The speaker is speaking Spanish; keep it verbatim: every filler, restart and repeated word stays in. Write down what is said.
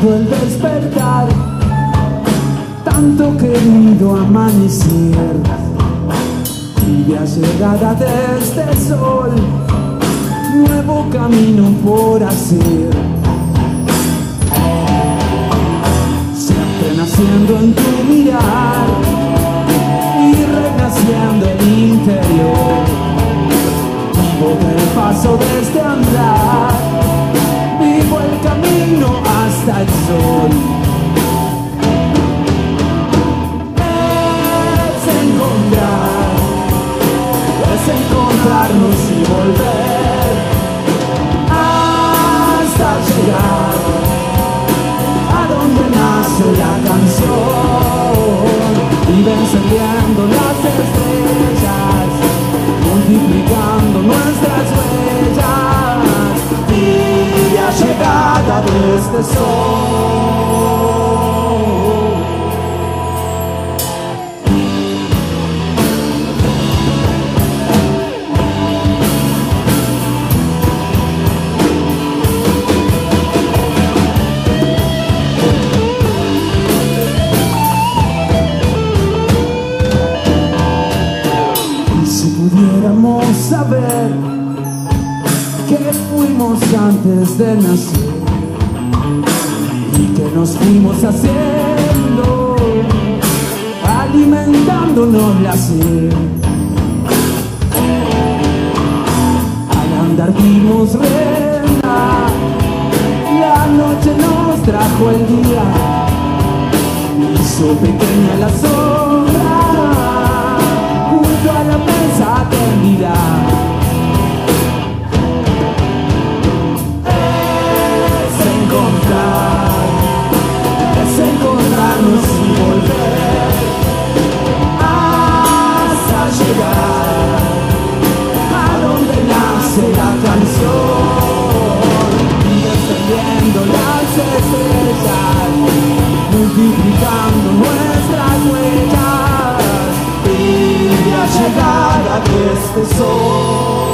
esperando el despertar, tanto querido amanecer, tibia llegada de este sol, nuevo camino por hacer. Siempre naciendo en tu mirar y renaciendo el interior, vivo del paso de este andar, vivo el camino hasta el sol. Es encontrar, es encontrarnos y volver hasta llegar a donde nace la canción, y va encendiendo las estrellas, multiplicando nuestras huellas, y la llegada de este sol. Pudiéramos saber que fuimos antes de nacer y que nos fuimos haciendo, alimentándonos la sed. Al andar vimos reina, la noche nos trajo el día, hizo pequeña la sombra junto a la mesa tendida. Es encontrar, es encontrarnos y volver hasta llegar a donde nace la canción, y descendiendo las estrellas, multiplicando nuestras huellas, llegada de este sol.